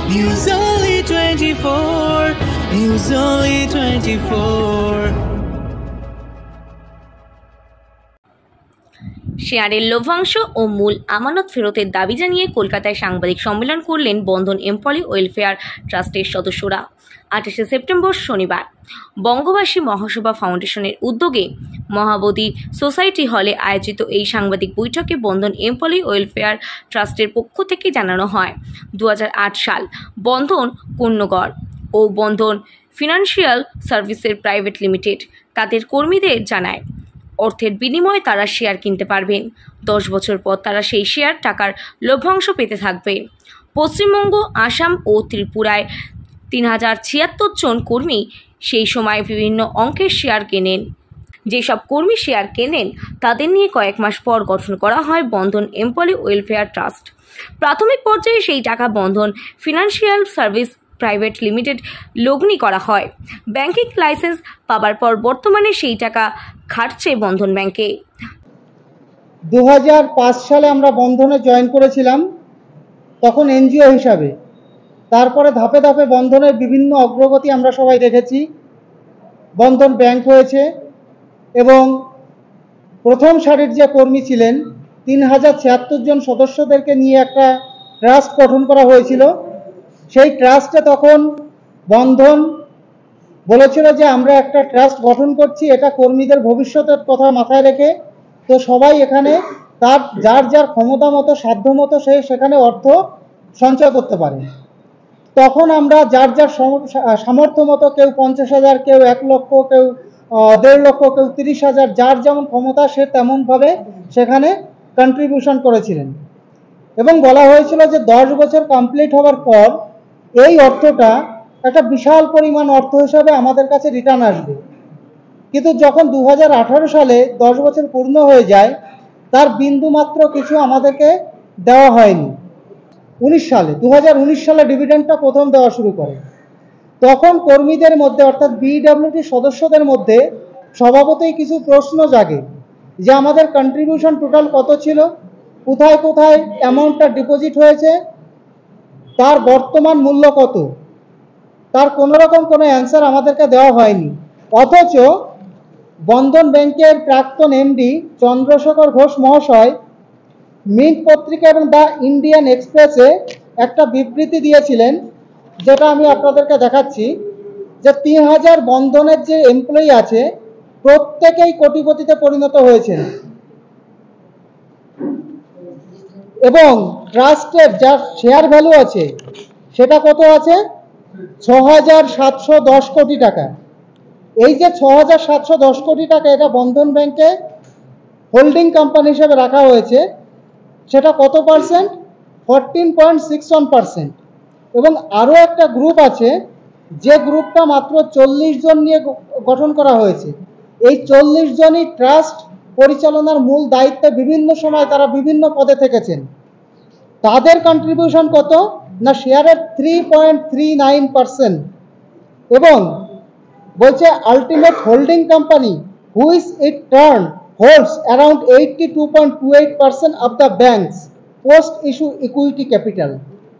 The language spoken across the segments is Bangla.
News Only 24. News Only 24. শেয়ারের লভ্যাংশ ও মূল আমানত ফেরতের দাবি জানিয়ে কলকাতায় সাংবাদিক সম্মেলন করলেন বন্ধন এমপ্লয়ি ওয়েলফেয়ার ট্রাস্টের সদস্যরা। 28শে সেপ্টেম্বর শনিবার বঙ্গবাসী মহাসভা ফাউন্ডেশনের উদ্যোগে মহাবোধি সোসাইটি হলে আয়োজিত এই সাংবাদিক বৈঠকে বন্ধন এমপ্লয়ি ওয়েলফেয়ার ট্রাস্টের পক্ষ থেকে জানানো হয়, 2008 সাল বন্ধন কন্যগড় ও Bandhan financial services private limited তাদের কর্মীদের জানায় অর্থের বিনিময়ে তারা শেয়ার কিনতে পারবেন। 10 বছর পর তারা সেই শেয়ার টাকার লভ্যাংশ পেতে থাকবে। পশ্চিমবঙ্গ, আসাম ও ত্রিপুরায় 3076 জন কর্মী সেই সময় বিভিন্ন অঙ্কের শেয়ার কেনেন। যেসব কর্মী শেয়ার কেনেন তাদের নিয়ে কয়েক মাস পর গঠন করা হয় বন্ধন এমপ্লয়ি ওয়েলফেয়ার ট্রাস্ট। প্রাথমিক পর্যায়ে সেই টাকা Bandhan financial service private limited লগ্নি করা হয়। ব্যাংকিং লাইসেন্স পাবার পর বর্তমানে সেই টাকা খাটছে বন্ধন ব্যাংকে। 2005 সালে আমরা বন্ধনে জয়েন করেছিলাম, তখন এনজিও হিসাবে। তারপরে ধাপে ধাপে বন্ধনের বিভিন্ন অগ্রগতি আমরা সবাই দেখেছি। বন্ধন ব্যাংক হয়েছে এবং প্রথম সারির যে কর্মী ছিলেন 3076 জন সদস্যদেরকে নিয়ে একটা ট্রাস্ট গঠন করা হয়েছিল। সেই ট্রাস্টে তখন বন্ধন বলেছিল যে আমরা একটা ট্রাস্ট গঠন করছি, এটা কর্মীদের ভবিষ্যতের কথা মাথায় রেখে। তো সবাই এখানে তার যার যার ক্ষমতা মতো সাধ্য মতো সে সেখানে অর্থ সঞ্চয় করতে পারে। তখন আমরা যার যার সামর্থ্য মতো, কেউ 50,000, কেউ 1 লক্ষ, কেউ 1.5 লক্ষ, কেউ 30,000, যার যেমন ক্ষমতা সে তেমনভাবে সেখানে কন্ট্রিবিউশন করেছিলেন। এবং বলা হয়েছিল যে 10 বছর কমপ্লিট হওয়ার পর এই অর্থটা একটা বিশাল পরিমাণ অর্থ হিসাবে আমাদের কাছে রিটার্ন আসবে। কিন্তু যখন 2018 সালে 10 বছর পূর্ণ হয়ে যায়, তার বিন্দু মাত্র কিছু আমাদেরকে দেওয়া হয়নি। 2019 সালে ডিভিডেন্ডটা প্রথম দেওয়া শুরু করে। তখন কর্মীদের মধ্যে অর্থাৎ বিডব্লিউটি সদস্যদের মধ্যে স্বভাবতই কিছু প্রশ্ন জাগে যে আমাদের কন্ট্রিবিউশন টোটাল কত ছিল, কোথায় কোথায় অ্যামাউন্টটা ডিপোজিট হয়েছে, তার বর্তমান মূল্য কত, তার কোনো রকম কোনো অ্যান্সার আমাদেরকে দেওয়া হয়নি। অথচ বন্ধন ব্যাংকের প্রাক্তন এমডি চন্দ্রশেখর ঘোষ মহাশয় মিন্ট পত্রিকা এবং দ্য ইন্ডিয়ান এক্সপ্রেসে একটা বিবৃতি দিয়েছিলেন, যেটা আমি আপনাদেরকে দেখাচ্ছি, যে 3000 বন্ধনের যে এমপ্লয়ি আছে প্রত্যেকেই কোটিপতিতে পরিণত হয়েছেন এবং ট্রাস্টের যা শেয়ার ভ্যালু আছে সেটা কত আছে, 6,710 কোটি টাকা। এই যে 6,710 কোটি টাকা, এটা বন্ধন ব্যাংকে হোল্ডিং কোম্পানি হিসেবে রাখা হয়েছে। সেটা কত পার্সেন্ট? 14.61%। এবং আরও একটা গ্রুপ আছে, যে গ্রুপটা মাত্র 40 জন নিয়ে গঠন করা হয়েছে। এই 40 জনই ট্রাস্ট পরিচালনার মূল দায়িত্বে বিভিন্ন সময় তারা বিভিন্ন পদে থেকেছেন। তাদের কন্ট্রিবিউশন কত না, শেয়ারের 3.39%। এবং বলছে ultimate holding company which it turn holds around 82.28% of the banks post issue equity capital.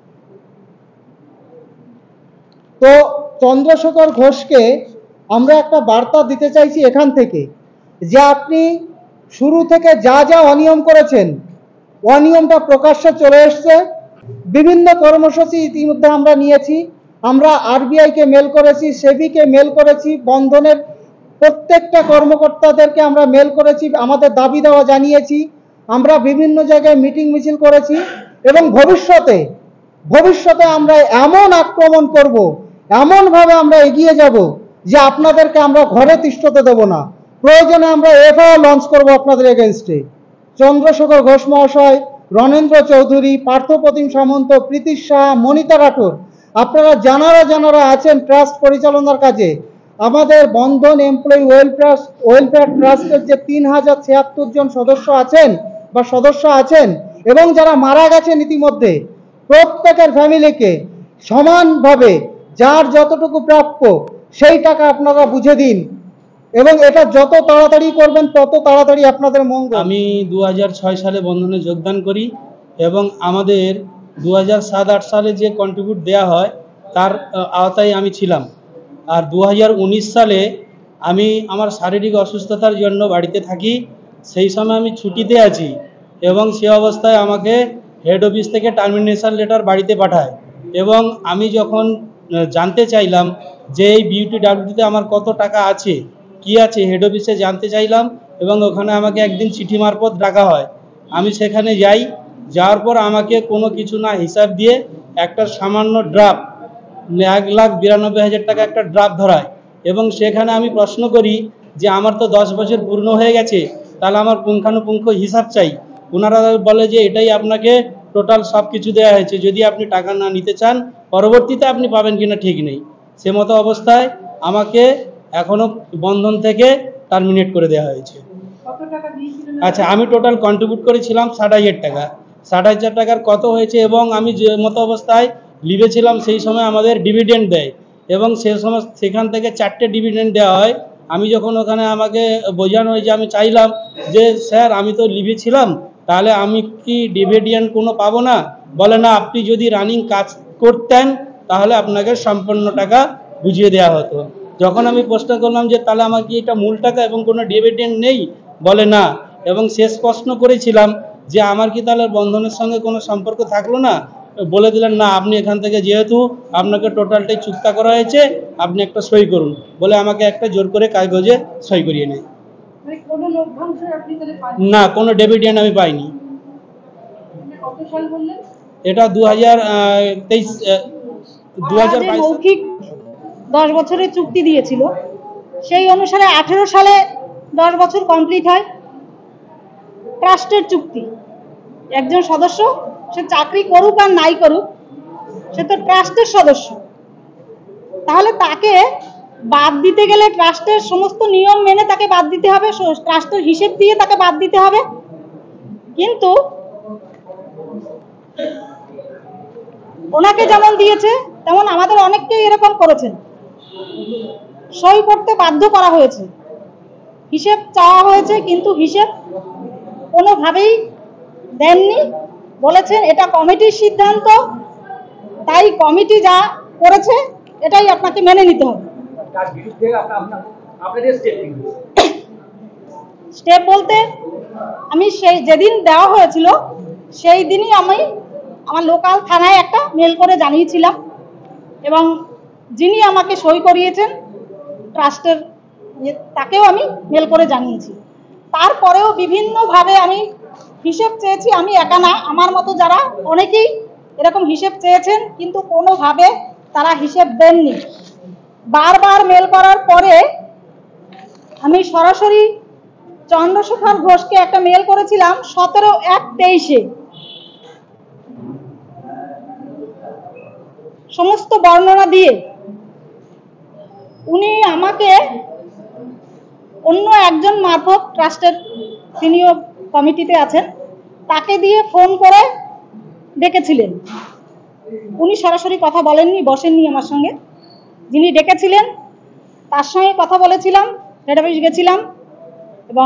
তো চন্দ্রশেখর ঘোষকে আমরা একটা বার্তা দিতে চাইছি এখান থেকে, যে আপনি শুরু থেকে যা যা অনিয়ম করেছেন, অনিয়মটা প্রকাশ্যে চলে এসছে। বিভিন্ন কর্মসূচি ইতিমধ্যে আমরা নিয়েছি। আমরা আরবিআইকে মেল করেছি, সেবিকে মেল করেছি, বন্ধনের প্রত্যেকটা কর্মকর্তাদেরকে আমরা মেল করেছি, আমাদের দাবি দেওয়া জানিয়েছি। আমরা বিভিন্ন জায়গায় মিটিং মিছিল করেছি এবং ভবিষ্যতে আমরা এমন আক্রমণ করব, এমনভাবে আমরা এগিয়ে যাব যে আপনাদেরকে আমরা ঘরে তিষ্ঠতে দেব না। প্রয়োজনে আমরা এফআইআর লঞ্চ করব আপনাদের এগেনস্টে। চন্দ্রশেখর ঘোষ মহাশয়, রণেন্দ্র চৌধুরী, পার্থপ্রতিম সামন্ত, প্রীতি শাহ, মনিতা রাঠোর, আপনারা যারা আছেন ট্রাস্ট পরিচালনার কাজে, আমাদের বন্ধন এমপ্লয়ি ওয়েলফেয়ার ট্রাস্টের যে 3076 জন সদস্য আছেন এবং যারা মারা গেছেন ইতিমধ্যে, প্রত্যেকের ফ্যামিলিকে সমানভাবে যার যতটুকু প্রাপ্য সেই টাকা আপনারা বুঝে দিন এবং এটা যত তাড়াতাড়ি করবেন তত তাড়াতাড়ি আপনাদের মঙ্গল। আমি 2006 সালে বন্ধনে যোগদান করি এবং আমাদের 2007-8 সালে যে কন্ট্রিবিউট দেওয়া হয় তার আওতায় আমি ছিলাম। আর 2019 সালে আমি আমার শারীরিক অসুস্থতার জন্য বাড়িতে থাকি, সেই সময় আমি ছুটিতে আছি এবং সে অবস্থায় আমাকে হেড অফিস থেকে টার্মিনেশন লেটার বাড়িতে পাঠায়। এবং আমি যখন জানতে চাইলাম যে এই বিউটিডাব্লিউতে আমার কত টাকা আছে, কি আছে, হেড অফিসে জানতে চাইলাম এবং ওখানে আমাকে একদিন চিঠি মারফত ডাকা হয়। আমি সেখানে যাই, যাওয়ার পর আমাকে কোনো কিছু না হিসাব দিয়ে একটা সামান্য ড্রাফট 1,92,000 টাকা একটা ড্রাফট ধরায় এবং সেখানে আমি প্রশ্ন করি যে আমার তো 10 বছর পূর্ণ হয়ে গেছে, তাহলে আমার পুঙ্খানুপুঙ্খ হিসাব চাই। ওনারা বলে যে এটাই আপনাকে টোটাল সব কিছু দেওয়া হয়েছে, যদি আপনি টাকা না নিতে চান পরবর্তীতে আপনি পাবেন কিনা ঠিক নেই। সে মতো অবস্থায় আমাকে এখনও বন্ধন থেকে টার্মিনেট করে দেওয়া হয়েছে। আচ্ছা, আমি টোটাল কন্ট্রিবিউট করেছিলাম 60,000 টাকা। 60,000 টাকার কত হয়েছে এবং আমি যে মতো অবস্থায় লিভে ছিলাম সেই সময় আমাদের ডিভিডেন্ড দেয় এবং সে সময় সেখান থেকে 4টে ডিভিডেন্ড দেওয়া হয়। আমি যখন ওখানে আমাকে বোঝানো হয় যে আমি চাইলাম যে স্যার আমি তো লিভে ছিলাম, তাহলে আমি কি ডিভিডেন্ড কোনো পাবো না? বলে না, আপনি যদি রানিং কাজ করতেন তাহলে আপনাকে সম্পূর্ণ টাকা বুঝিয়ে দেওয়া হতো। যখন আমি প্রশ্ন করলাম যে তাহলে আমার কি এটা মূল টাকা এবং কোনো ডিভিডেন্ড নেই? বলে না। এবং শেষ প্রশ্ন করেছিলাম যে আমার কি তাহলে বন্ধনের সঙ্গে কোনো সম্পর্ক থাকলো না? বলে দিলেন না, আপনি এখান থেকে যেহেতু আপনাকে টোটালটাই চুক্তা করা হয়েছে, আপনি একটা সই করুন বলে আমাকে একটা জোর করে কাগজে সই করিয়ে নেয়। না, কোনো ডিভিডেন্ড আমি পাইনি। এটা 2022 মৌখিক 10 বছরের চুক্তি দিয়েছিল, সেই অনুসারে 18 সালে 10 বছর কমপ্লিট হয়। ট্রাস্টের চুক্তি, একজন সদস্য সে চাকরি করুক আর নাই করুক, সে তো ট্রাস্টের সদস্য, তাহলে তাকে বাদ দিতে গেলে ট্রাস্টের সমস্ত নিয়ম মেনে তাকে বাদ দিতে হবে, ট্রাস্টের হিসেব দিয়ে তাকে বাদ দিতে হবে। কিন্তু ওনাকে যেমন দিয়েছে তেমন আমাদের অনেককেই এরকম করেছেন, সই করতে বাধ্য করা হয়েছে, হিসেব চাওয়া হয়েছে কিন্তু হিসেব কোনোভাবেই দেননি। বলেছেন এটা কমিটির সিদ্ধান্ত, তাই কমিটি যা করেছে এটাই আপনাকে মেনে নিতে হবে। স্টেপ বলতে আমি সেই যেদিন দেওয়া হয়েছিল সেই দিনই আমি আমার লোকাল থানায় একটা মেল করে জানিয়েছিলাম এবং যিনি আমাকে সই করিয়েছেন ট্রাস্টের তাকেও আমি মেল করে জানিয়েছি। তারপরেও বিভিন্নভাবে আমি হিসেব চেয়েছি, আমি একা না, আমার মতো যারা অনেকেই এরকম হিসেব চেয়েছেন কিন্তু কোনোভাবে তারা হিসেব দেননি। বারবার মেল করার পরে আমি সরাসরি চন্দ্রশেখর ঘোষকে একটা মেল করেছিলাম 17/1/23-এ, সমস্ত বর্ণনা দিয়ে। উনি আমাকে অন্য একজন মারফত ট্রাস্টের সিনিয়র কমিটিতে আছেন তাকে দিয়ে ফোন করে ডেকেছিলেন। উনি সরাসরি কথা বলেননি, বসেননি আমার সঙ্গে, যিনি ডেকেছিলেন তার সঙ্গে কথা বলেছিলাম, হেড অফিস গেছিলাম এবং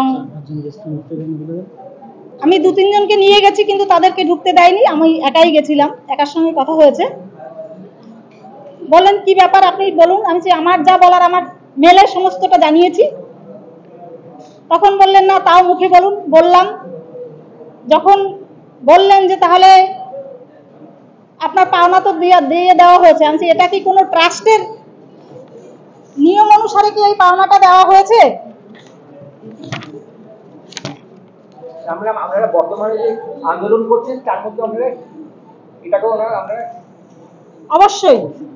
আমি 2-3 জনকে নিয়ে গেছি কিন্তু তাদেরকে ঢুকতে দেয়নি, আমি একাই গেছিলাম, একার সঙ্গে কথা হয়েছে। বলেন কি ব্যাপার আপনি বলুন, আমি আমার যা বলার আমার মেলে সমস্তটা জানিয়েছি। তখন বললেন না, তাও মুখে বলুন। বললাম, যখন বললেন যে তাহলে আপনার পাওনা তো দিয়ে দেওয়া হয়েছে, আমি এটা কি কোনো ট্রাস্টের নিয়ম অনুসারে কি এই পাওনাটা দেওয়া হয়েছে? আপনারা বর্তমানে যে আন্দোলন করছেন তার মধ্যে আপনারা এটাকেও আপনারা অবশ্যই